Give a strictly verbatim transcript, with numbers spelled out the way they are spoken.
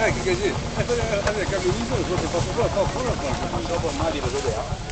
Eh, che così? Eh, adesso cambio viso, forse posso fare, posso fare, dopo il mali lo vedeva.